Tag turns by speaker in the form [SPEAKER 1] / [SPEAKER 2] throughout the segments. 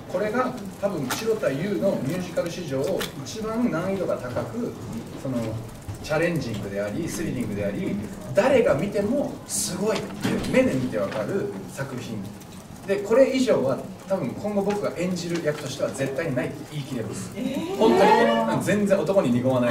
[SPEAKER 1] これが多分城田優のミュージカル史上一番難易度が高く、そのチャレンジングでありスリリングであり、誰が見てもすごいって目で見てわかる作品で、これ以上は多分今後僕が演じる役としては絶対にないって言い切れます。本当に全然男に濁まない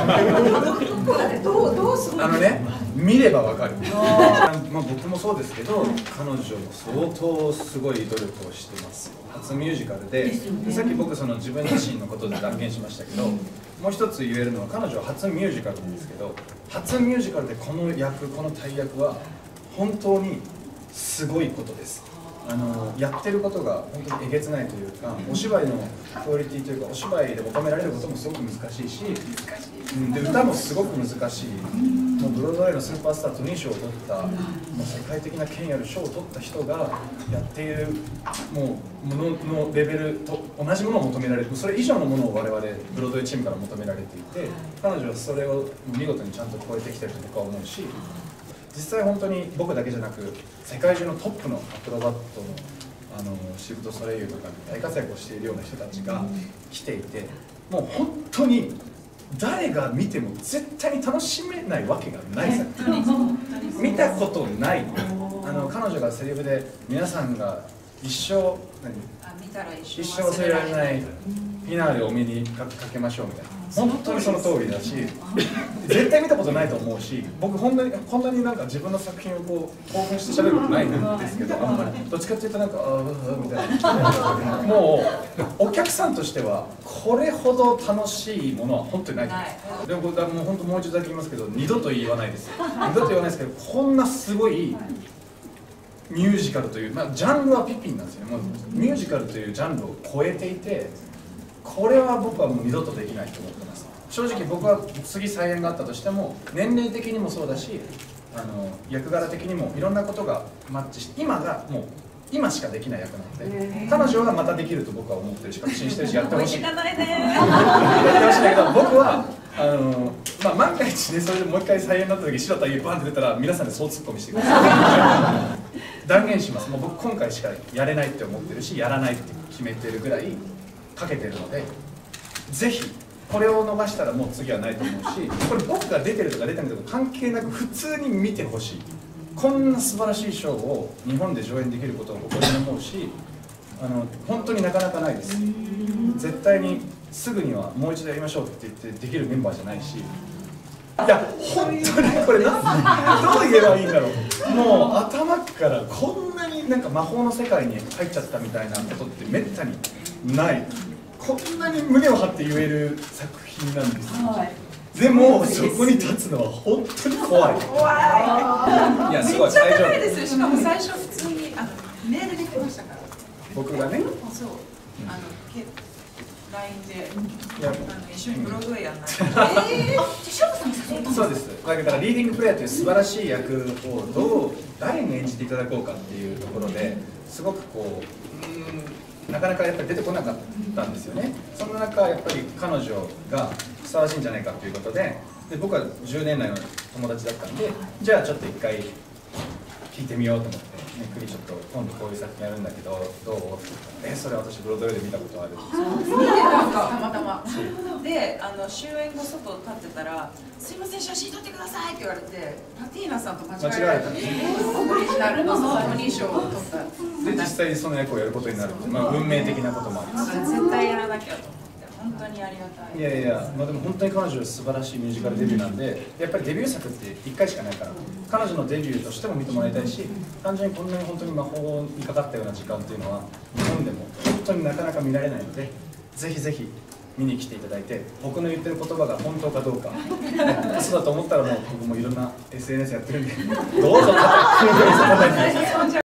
[SPEAKER 2] どうする
[SPEAKER 1] 見ればわかる。まあ僕もそうですけど、彼女も相当すごい努力をしてます。初ミュージカルで、さっき僕その自分自身のことで断言しましたけど、もう一つ言えるのは彼女は初ミュージカルなんですけど、初ミュージカルでこの役、この大役は本当にすごいことです。やってることが本当にえげつないというか、お芝居のクオリティというか、お芝居で求められることもすごく難しいし、で歌もすごく難しい。もうブロードウェイのスーパースタートニー賞を取った、もう世界的な権威ある賞を取った人がやっているもののレベルと同じものを求められる、それ以上のものを我々ブロードウェイチームから求められていて、彼女はそれを見事にちゃんと超えてきてると僕は思うし、実際本当に僕だけじゃなく世界中のトップのアクロバットのシルク・ドゥ・ソレイユとか大活躍をしているような人たちが来ていて、もう本当に誰が見ても絶対に楽しめないわけがない作品。見たことない。彼女がセリフで皆さんが一生忘れられないフィナーレをお目にかけましょうみたいな、本当にその通りだし、絶対見たことないと思うし、僕本当にこんなになんか自分の作品をこう興奮して喋ることないんですけど、あんまりどっちかっていうとなんかみたいな、もうお客さんとしてはこれほど楽しいものは本当にないと思います。でも僕はもう本当もう一度だけ言いますけど、二度と言わないです。二度と言わないですけど、こんなすごいミュージカルという、ジャンルはピピンなんですよね。もうミュージカルというジャンルを超えていて、これは僕はもう二度とできないと思ってます。正直僕は次再演があったとしても、年齢的にもそうだし、役柄的にもいろんなことがマッチして、今がもう今しかできない役なので、彼女はまたできると僕は思ってるし、確信してるし、やってほしい。やってほしいんだけど、僕は万が一ね、それでもう一回再演になった時、白田優バンって出たら皆さんで総ツッコミしてください。断言します。もう僕今回しかやれないって思ってるし、やらないって決めてるぐらいかけてるので、ぜひこれを逃したらもう次はないと思うし、これ僕が出てるとか出てないとか関係なく普通に見てほしい。こんな素晴らしいショーを日本で上演できることを誇りに思うし、本当になかなかないです。絶対にすぐにはもう一度やりましょうって言ってできるメンバーじゃないし、いや本当にこれどう言えばいいんだろう。もう頭からこんなになんか魔法の世界に入っちゃったみたいなことってめったにない。こんなに胸を張って言える作品なんです。でもそこに立つのは本当に怖い。いやすごい。
[SPEAKER 2] めっちゃ高いですよ。しかも最初普通にメールで来ましたから。
[SPEAKER 1] 僕がね。
[SPEAKER 2] そう。LINE で一緒にブロードウェイやんない。
[SPEAKER 1] そうです。だからリーディングプレイヤーという素晴らしい役を誰に演じていただこうかっていうところですごくこうなかなかやっぱり出てこなかったんですよね。そんな中やっぱり彼女がふさわしいんじゃないかということで、僕は10年来の友達だったんで、じゃあちょっと一回聞いてみようと思って。ゆっくりちょっと今度こういう作品やるんだけどどうって言ったら、それ私ブロードウェイで見たことある。
[SPEAKER 2] 見てたんかたまたま。で終演後外立ってたら「すいません写真撮ってください」って言われて、パティーナさんと間違えられたんです。オリジナルのトニー賞を取った。
[SPEAKER 1] で実際にその役をやることになるって、運命的なこともあります。
[SPEAKER 2] 絶対やらなきゃと思って。本当にありがたい。
[SPEAKER 1] いやいや、でも本当に彼女は素晴らしいミュージカルデビューなんで、やっぱりデビュー作って1回しかないから、彼女のデビューとしても見てもらいたいし、単純にこんなに本当に魔法にかかったような時間っていうのは日本でも本当になかなか見られないので、ぜひぜひ見に来ていただいて、僕の言ってる言葉が本当かどうか、嘘だと思ったらもう僕もいろんな SNS やってるんで、どうぞ叩いてください。